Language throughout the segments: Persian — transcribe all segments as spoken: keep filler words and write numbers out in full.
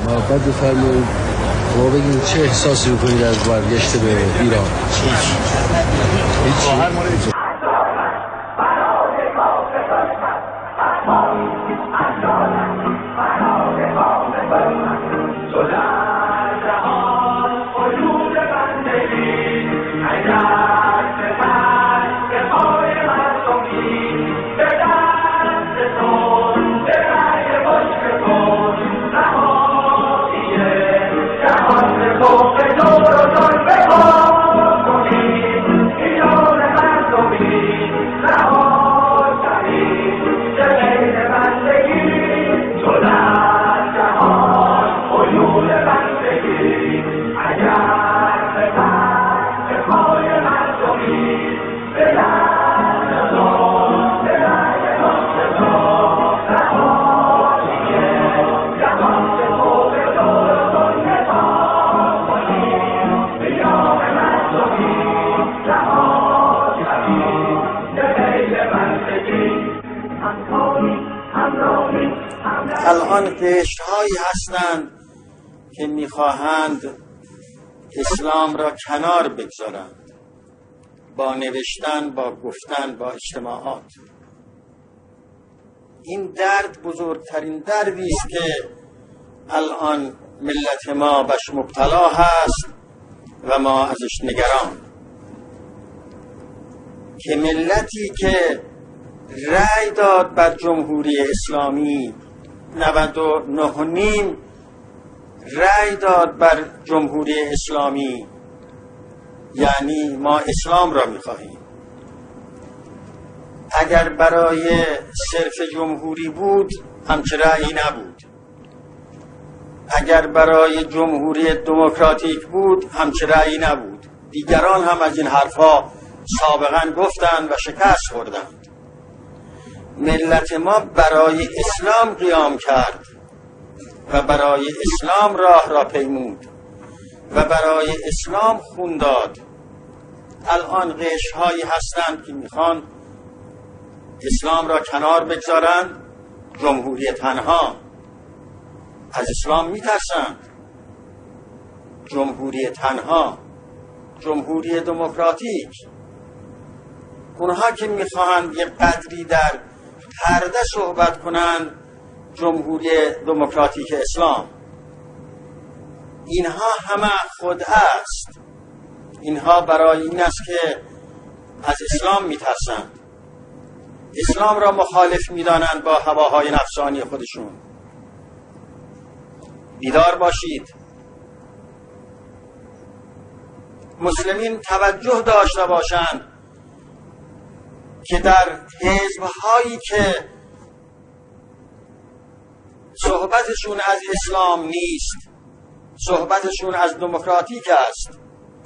محبت بفرمایید ما بگیم چه احساسی میکنید از برگشت به ایران؟ هیچ هیچ الان قشرهایی هستند که میخواهند اسلام را کنار بگذارند با نوشتن، با گفتن، با اجتماعات. این درد بزرگترین دردی است که الان ملت ما بهش مبتلا هست و ما ازش نگران. که ملتی که رأی داد بر جمهوری اسلامی، نود و نه و نیم رأی داد بر جمهوری اسلامی، یعنی ما اسلام را می‌خواهیم. اگر برای صرف جمهوری بود همچه رأیی نبود. اگر برای جمهوری دموکراتیک بود همچه رأیی نبود. دیگران هم از این حرفا سابقا گفتند و شکست خوردند. ملت ما برای اسلام قیام کرد و برای اسلام راه را پیمود و برای اسلام خون داد. الان قشرهایی هستند که میخوان اسلام را کنار بگذارند، جمهوری تنها. از اسلام میترسند. جمهوری تنها، جمهوری دموکراتیک. اونها که میخواهند یه قدری در پرده صحبت کنند، جمهوری دموکراتیک اسلام، اینها همه خدعه است. اینها برای این است که از اسلام میترسند، اسلام را مخالف میدانند با هواهای نفسانی خودشون. بیدار باشید. مسلمین توجه داشته باشند که در حزب‌هایی که صحبتشون از اسلام نیست، صحبتشون از دموکراتیک است،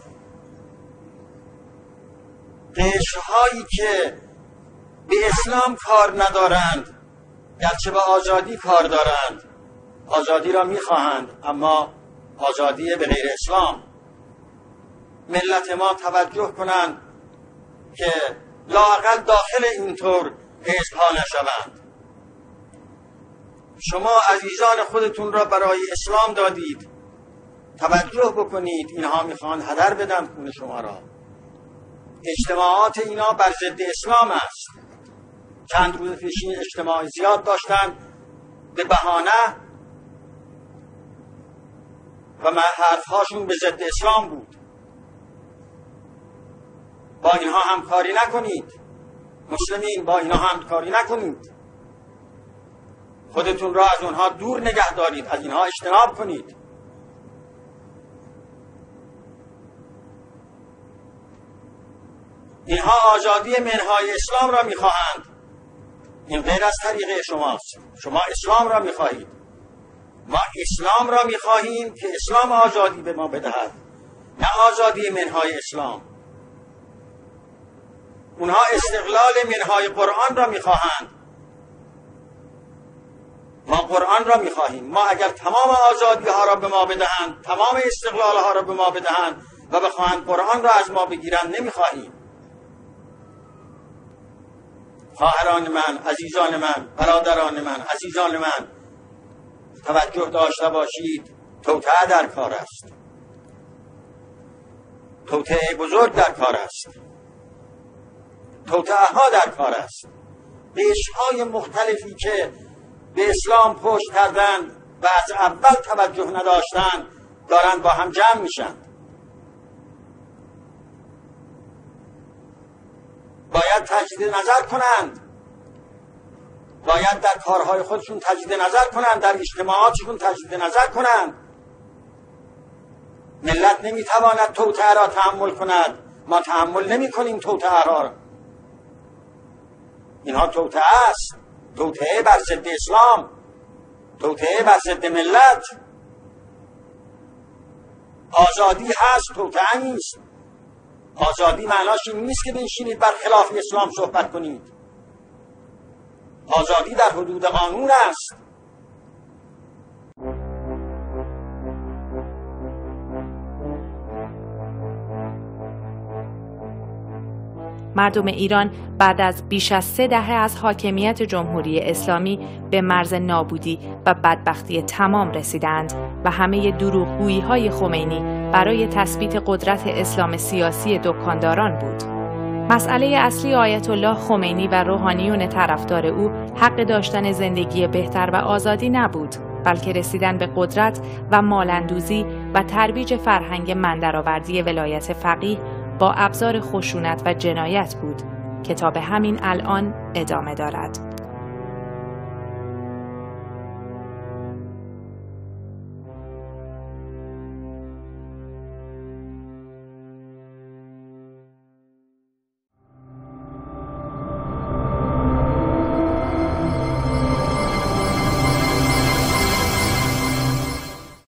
قشرهایی که به اسلام کار ندارند، گرچه به آزادی کار دارند، آزادی را میخواهند، اما آزادی به غیر اسلام. ملت ما توجه کنند که لااقل داخل اینطور حزب‌ها نشوند. شما عزیزان خودتون را برای اسلام دادید، توجه بکنید. اینها میخوان هدر بدن خون شما را. اجتماعات اینا بر ضد اسلام است. چند روز پیشین اجتماع زیاد داشتن به بهانه و حرفهاشون به ضد اسلام بود. با اینها همکاری نکنید. مسلمین، با اینها همکاری نکنید. خودتون را از اونها دور نگه دارید، از اینها اجتناب کنید. اینها آزادی منهای اسلام را میخواهند. این غیر از طریقه شماست. شما اسلام را میخواهید. ما اسلام را میخواهیم که اسلام آزادی به ما بدهد، نه آزادی منهای اسلام. اونها استقلال منهای قرآن را میخواهند. ما قرآن را میخواهیم. ما اگر تمام آزادی ها را به ما بدهند، تمام استقلال ها را به ما بدهند و بخواهند قرآن را از ما بگیرند، نمیخواهیم. خواهران من، عزیزان من، برادران من، عزیزان من، توجه داشته باشید توطئه در کار است، توطئه بزرگ در کار است، توطئه ها در کار است. قشرهای مختلفی که به اسلام پشت کردند و از اول توجه نداشتند دارند با هم جمع میشن. باید تجدید نظر کنند، باید در کارهای خودشون تجدید نظر کنند، در اجتماعاتشون تجدید نظر کنند. ملت نمیتواند توطئه را تحمل کند، ما تحمل نمی کنیم توطئه را. اینها توطئه است، توطئه بر ضد اسلام، توطئه بر ضد ملت. آزادی هست، توطئه نیست. آزادی معناش این نیست که بنشینید بر خلاف اسلام صحبت کنید. آزادی در حدود قانون است. مردم ایران بعد از بیش از سه دهه از حاکمیت جمهوری اسلامی به مرز نابودی و بدبختی تمام رسیدند و همه دروغگویی‌های خمینی برای تثبیت قدرت اسلام سیاسی دکانداران بود. مسئله اصلی آیت الله خمینی و روحانیون طرفدار او حق داشتن زندگی بهتر و آزادی نبود، بلکه رسیدن به قدرت و مال‌اندوزی و ترویج فرهنگ مندرآوردی ولایت فقیه با ابزار خشونت و جنایت بود که تا به همین الان ادامه دارد.